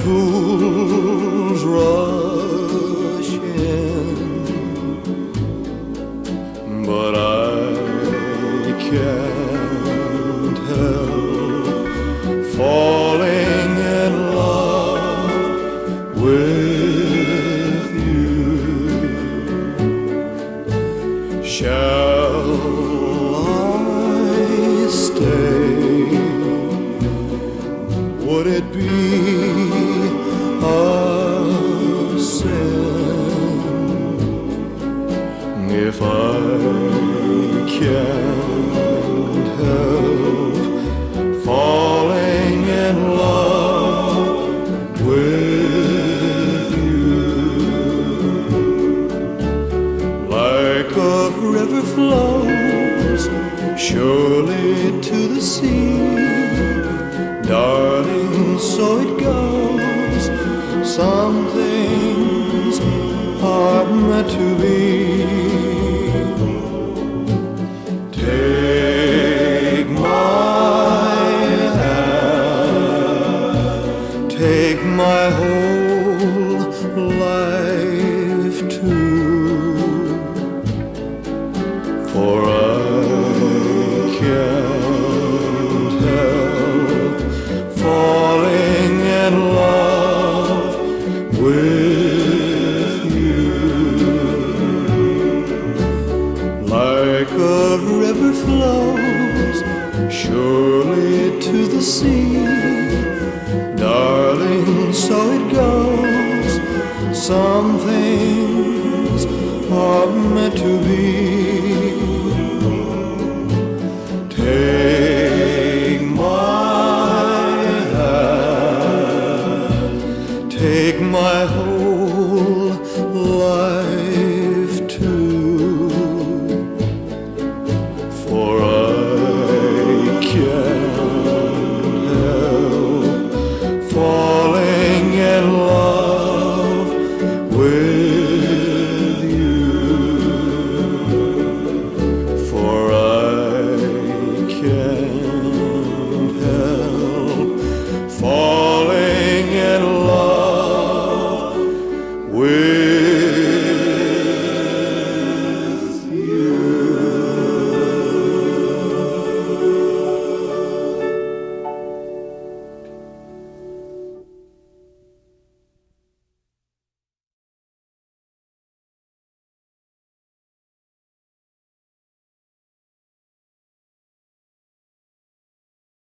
fools rush in, but I can't help falling in love with you. Shall I stay? Would it be a sin if I can't help falling in love with you? Like a river flows surely to the sea, darling, so it goes. Some things are meant to be. Take my hand, take my whole life too, for I can't help falling in love with you. Like a river flows surely to the sea, darling, so it goes. Some things are meant to be. Take my hand, take my